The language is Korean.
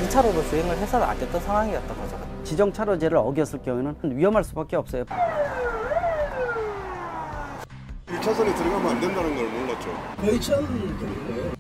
2차로로 주행을 해서는 안 됐던 상황이었던 거죠. 지정차로제를 어겼을 경우에는 위험할 수밖에 없어요. 1차선에 들어가면 안 된다는 걸 몰랐죠. 거의 처음 듣는 거예요.